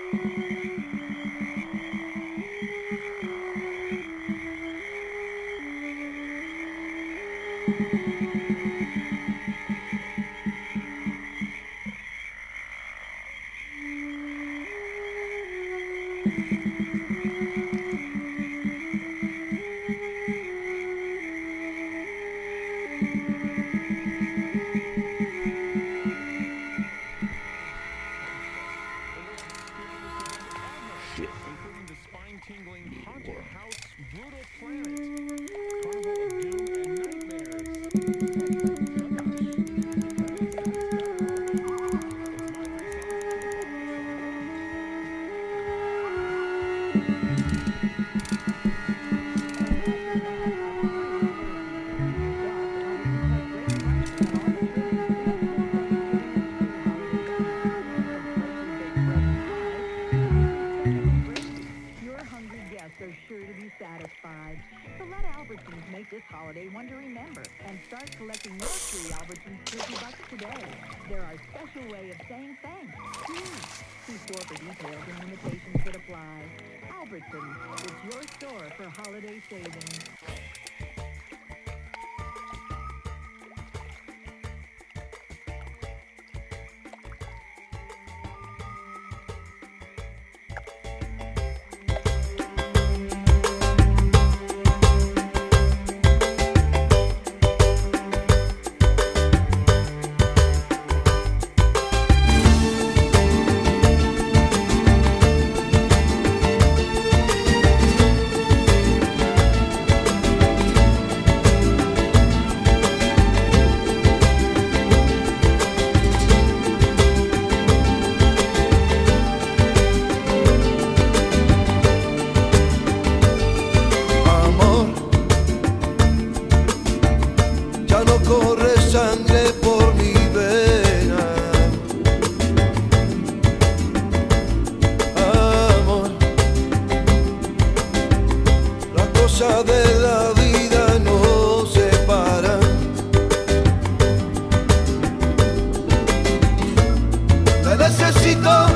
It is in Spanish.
Including the spine-tingling Haunted House Brutal Planet, Carnival of Doom and Nightmares. Are sure to be satisfied. So let Albertsons make this holiday one to remember and start collecting your free Albertsons $50 today. They're our special way of saying thanks. See store for details and limitations that apply. Albertsons, it's your store for holiday savings. Corre sangre por mi vena, amor. Las cosas de la vida no se paran. Te necesito.